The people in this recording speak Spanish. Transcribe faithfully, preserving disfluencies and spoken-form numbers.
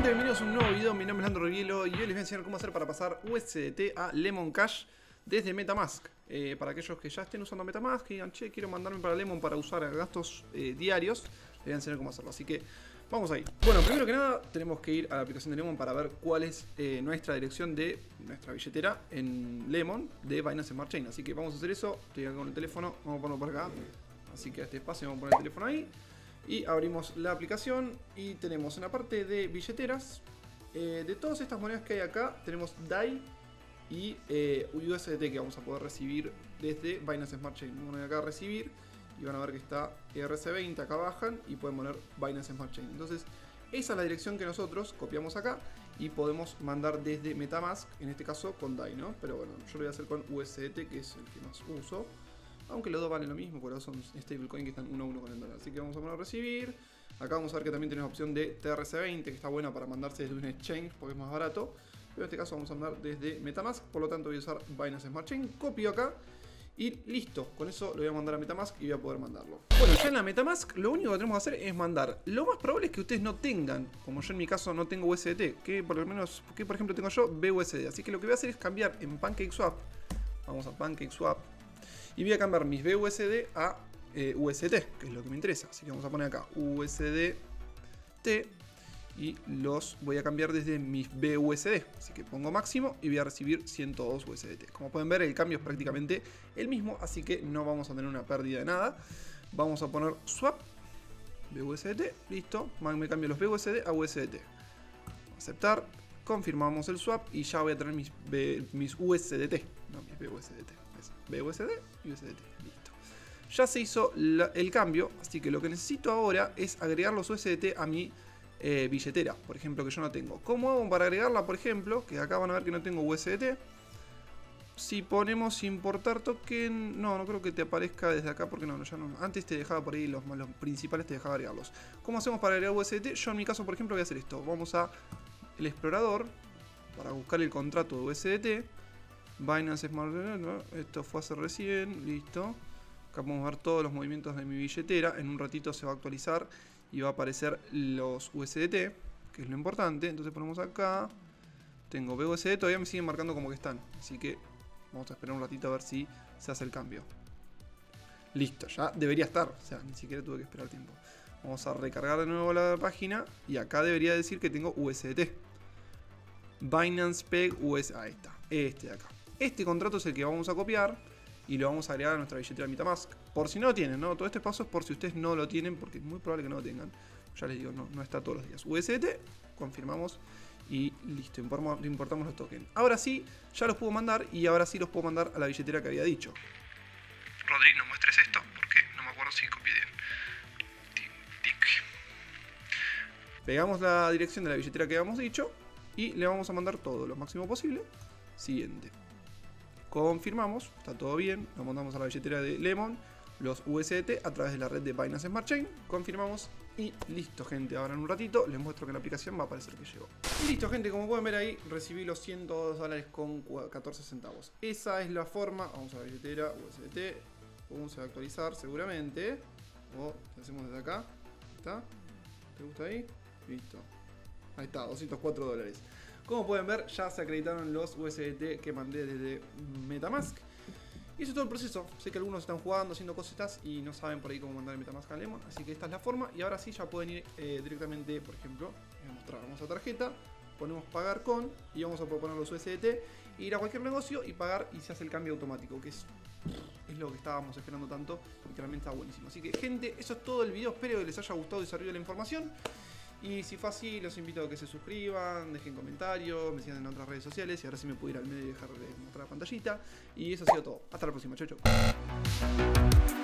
bienvenidos a un nuevo video. Mi nombre es Leandro Rivielo y hoy les voy a enseñar cómo hacer para pasar U S D T a Lemon Cash desde Metamask. Eh, para aquellos que ya estén usando Metamask y digan, che, quiero mandarme para Lemon para usar gastos eh, diarios, les voy a enseñar cómo hacerlo. Así que vamos ahí. Bueno, primero que nada tenemos que ir a la aplicación de Lemon para ver cuál es eh, nuestra dirección de nuestra billetera en Lemon de Binance Smart Chain. Así que vamos a hacer eso. Estoy acá con el teléfono, vamos a ponerlo por acá. Así que a este espacio vamos a poner el teléfono ahí. Y abrimos la aplicación y tenemos en la parte de billeteras, eh, de todas estas monedas que hay acá, tenemos D A I y eh, U S D T que vamos a poder recibir desde Binance Smart Chain. Vamos a poner acá recibir y van a ver que está E R C veinte, acá bajan y pueden poner Binance Smart Chain. Entonces esa es la dirección que nosotros copiamos acá y podemos mandar desde Metamask, en este caso con D A I, ¿no? Pero bueno, yo lo voy a hacer con U S D T, que es el que más uso. Aunque los dos valen lo mismo, porque son stablecoin que están uno a uno con el dólar. Así que vamos a poner recibir. Acá vamos a ver que también tenemos opción de T R C veinte, que está buena para mandarse desde un exchange, porque es más barato. Pero en este caso vamos a mandar desde Metamask, por lo tanto voy a usar Binance Smart Chain. Copio acá y listo. Con eso lo voy a mandar a Metamask y voy a poder mandarlo. Bueno, ya en la Metamask lo único que tenemos que hacer es mandar. Lo más probable es que ustedes no tengan, como yo en mi caso no tengo U S D T, que por lo menos, que por ejemplo tengo yo B U S D. Así que lo que voy a hacer es cambiar en PancakeSwap. Vamos a PancakeSwap. Y voy a cambiar mis B U S D a eh, U S D T, que es lo que me interesa. Así que vamos a poner acá U S D T y los voy a cambiar desde mis B U S D. Así que pongo máximo y voy a recibir ciento dos U S D T. Como pueden ver, el cambio es prácticamente el mismo, así que no vamos a tener una pérdida de nada. Vamos a poner swap B U S D T, listo. Me cambio los B U S D a U S D T. Aceptar, confirmamos el swap y ya voy a tener mis, B, mis U S D T, no mis B U S D T. B U S D y U S D T, listo. Ya se hizo la, el cambio, así que lo que necesito ahora es agregar los U S D T a mi eh, billetera, por ejemplo, que yo no tengo. ¿Cómo hago para agregarla? Por ejemplo, que acá van a ver que no tengo U S D T. Si ponemos importar token, no, no creo que te aparezca desde acá porque no, no, ya no. Antes te dejaba por ahí los, los principales, te dejaba agregarlos. ¿Cómo hacemos para agregar U S D T? Yo en mi caso, por ejemplo, voy a hacer esto. Vamos a el explorador para buscar el contrato de U S D T. Binance Smart, ¿no? Esto fue hace recién, listo. Acá podemos ver todos los movimientos de mi billetera. En un ratito se va a actualizar y va a aparecer los U S D T, que es lo importante. Entonces ponemos acá. Tengo B U S D, todavía me siguen marcando como que están. Así que vamos a esperar un ratito a ver si se hace el cambio. Listo, ya debería estar. O sea, ni siquiera tuve que esperar tiempo. Vamos a recargar de nuevo la página. Y acá debería decir que tengo U S D T. Binance Peg U S D T. Ahí está, este de acá. Este contrato es el que vamos a copiar y lo vamos a agregar a nuestra billetera Metamask. Por si no lo tienen, ¿no? Todo este paso es por si ustedes no lo tienen, porque es muy probable que no lo tengan. Ya les digo, no, no está todos los días. U S D T, confirmamos y listo, importamos, importamos los tokens. Ahora sí, ya los puedo mandar y ahora sí los puedo mandar a la billetera que había dicho. Rodri, no muestres esto porque no me acuerdo si copié bien. Pegamos la dirección de la billetera que habíamos dicho y le vamos a mandar todo lo máximo posible. Siguiente. Confirmamos, está todo bien, lo mandamos a la billetera de Lemon, los U S D T a través de la red de Binance Smart Chain, confirmamos y listo, gente. Ahora en un ratito les muestro que en la aplicación va a aparecer que llegó. Y listo, gente, como pueden ver ahí, recibí los ciento dos dólares con catorce centavos. Esa es la forma. Vamos a la billetera U S D T, cómo se va a actualizar seguramente, o lo hacemos desde acá. ¿Está? ¿Te gusta ahí? Listo. Ahí está, doscientos cuatro dólares. Como pueden ver, ya se acreditaron los U S D T que mandé desde Metamask. Y eso es todo el proceso. Sé que algunos están jugando, haciendo cositas y no saben por ahí cómo mandar el Metamask a Lemon. Así que esta es la forma. Y ahora sí ya pueden ir eh, directamente, por ejemplo, voy a mostrar, vamos a tarjeta, ponemos pagar con y vamos a poner los U S D T, ir a cualquier negocio y pagar y se hace el cambio automático, que es, es lo que estábamos esperando tanto y que realmente está buenísimo. Así que, gente, eso es todo el video. Espero que les haya gustado y servido la información. Y si fue así, los invito a que se suscriban, dejen comentarios, me sigan en otras redes sociales y ahora sí me puedo ir al medio y dejar de mostrar la pantallita. Y eso ha sido todo. Hasta la próxima, chau chau.